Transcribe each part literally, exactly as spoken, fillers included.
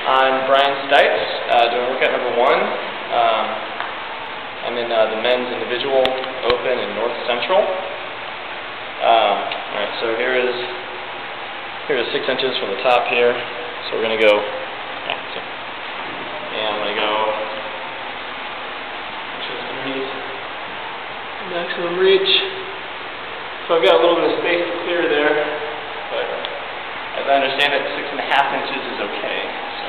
I'm Brian Stites, uh, doing workout number one. Um, I'm in uh, the men's individual open in North Central. Um, Alright, so here is here is six inches from the top here. So we're going to go, yeah, so, and I'm going to go inches underneath maximum reach. So I've got a little bit of space to clear there, but as I understand it, six and a half inches is okay. So,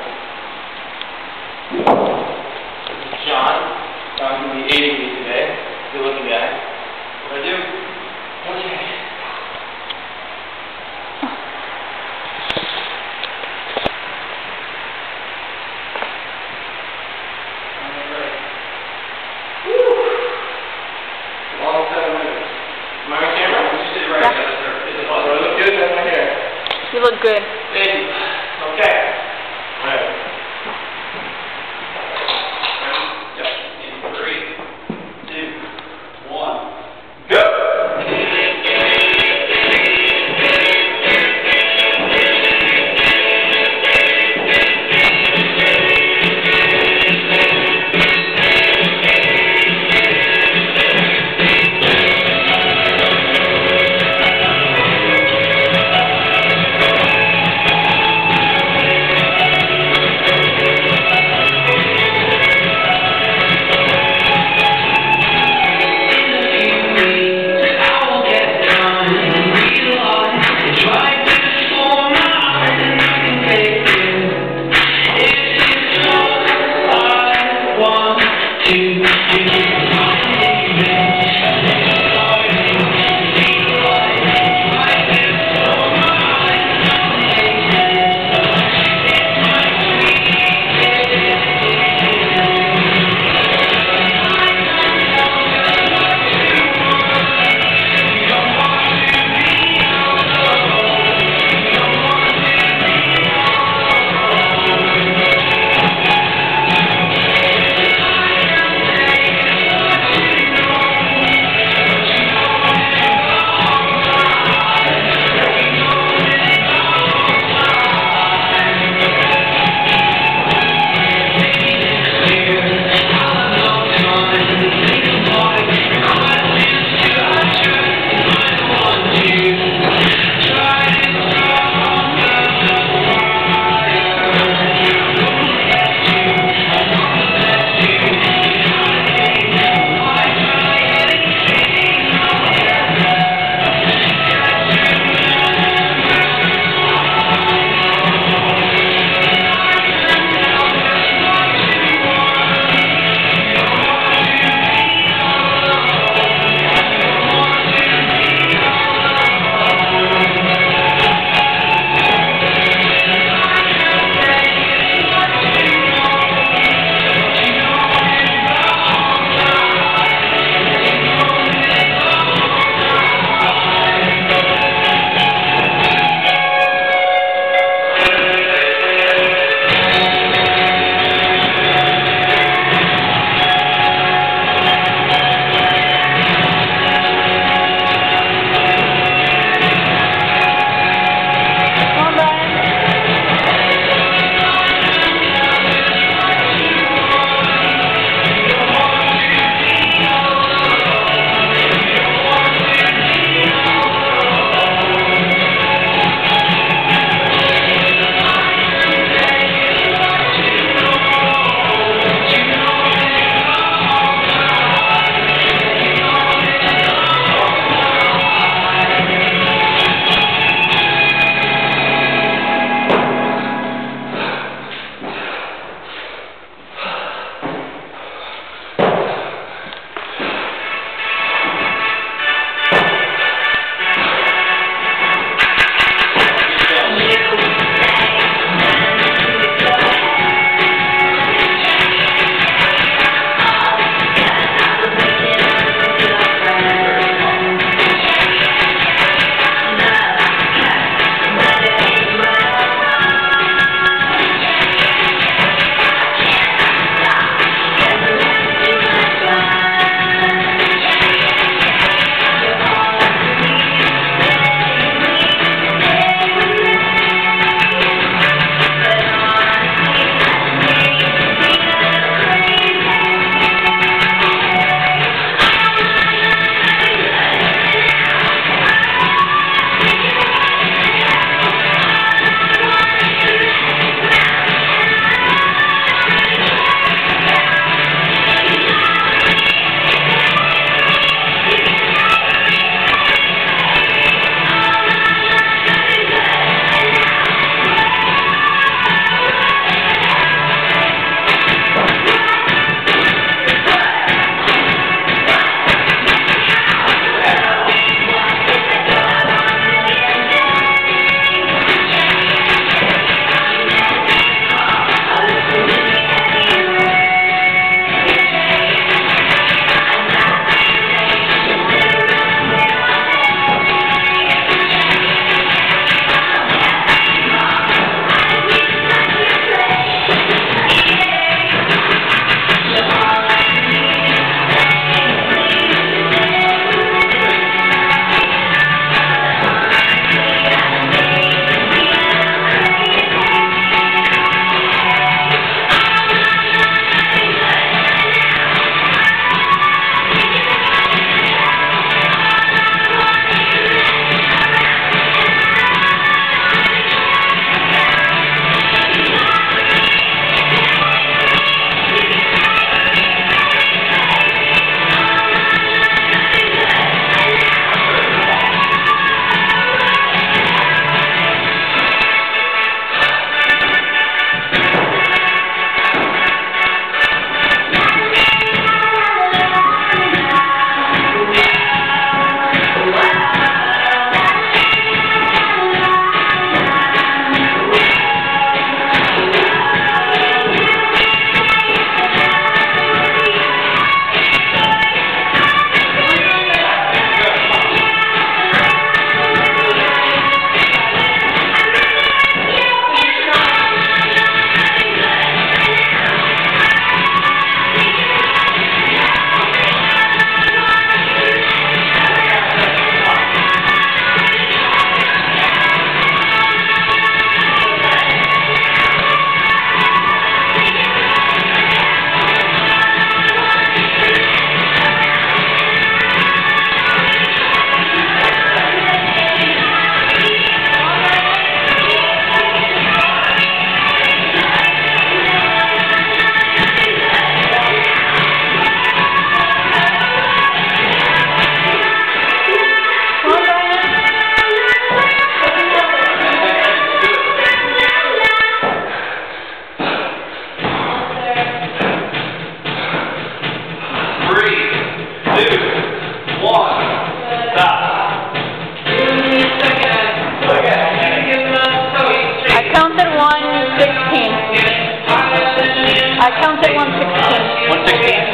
John, John's going to be aiding me today. Good looking guy. What do I do? Okay. Long seven minutes. Am I on camera? You sit right Yeah. there. Oh, do I look good? That's my hair. You look good. Thank you. Okay. All right. Yep. In three, two, pounds at one sixteen. one sixteen?